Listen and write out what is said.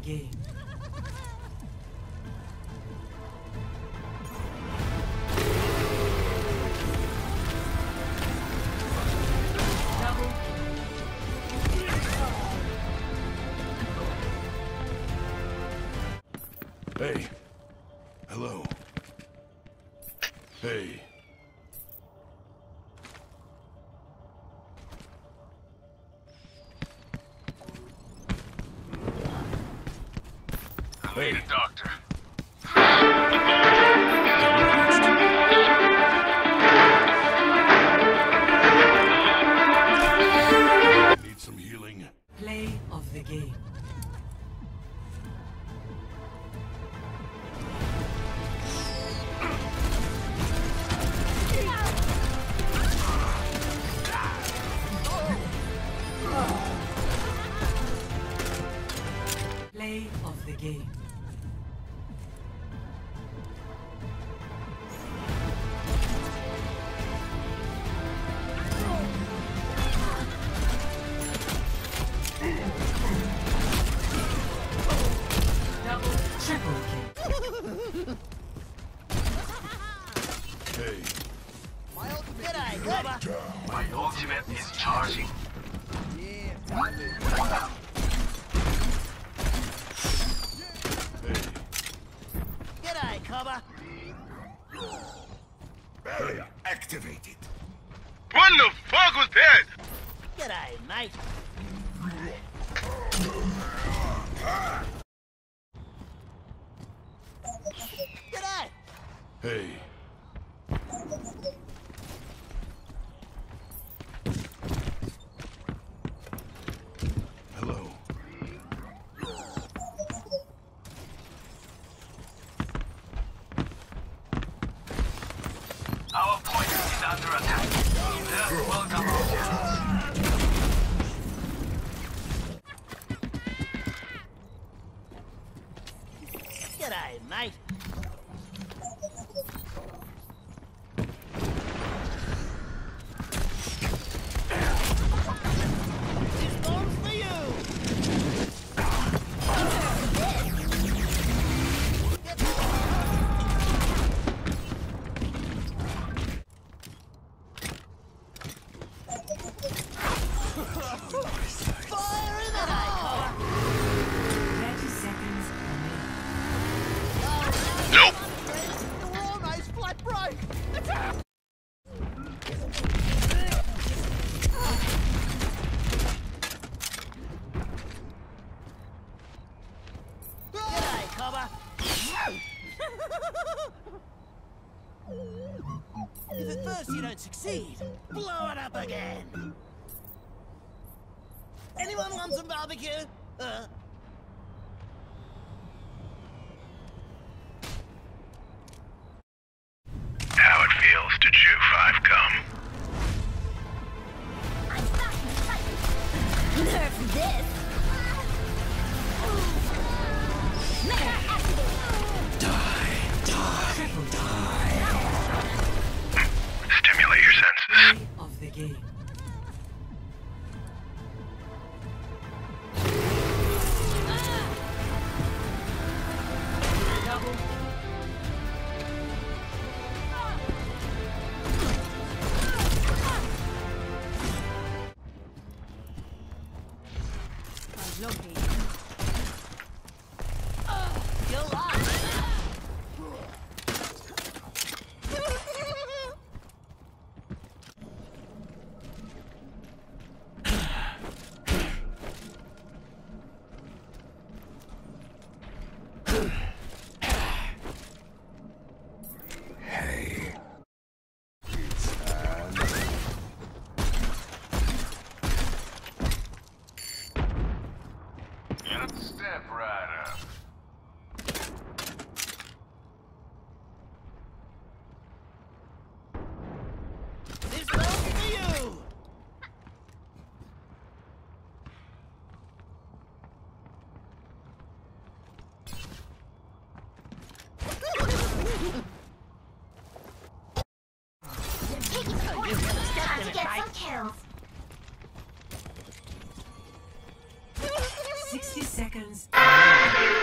game. Hey. Hello. Hey. I need a doctor. Need some healing. Play of the game. Play of the game. Double, triple kill. Hey. My ultimate is charging. Hey. G'day, Cobber. Barrier activated. What the fuck was that? G'day, mate. G'day. Hey. Hello. Our point is under attack. They're welcome. G'day, mate. This bomb's for you. Fire in the hole. 30 seconds remaining. Nope. The Warmaze flat broke. Attack. G'day, Cobber. If at first you don't succeed, blow it up again. Anyone want some barbecue? How it feels to chew 5 gum. Nerf this! Mega activate! Stimulate your senses. Play of the game. Double. You're live. Step right up. This one's for you. Taking points. Time to get some kills. 60 seconds seconds.